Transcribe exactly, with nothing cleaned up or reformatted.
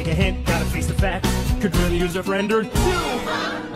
a hint, gotta face the facts. Could really use a friend or two.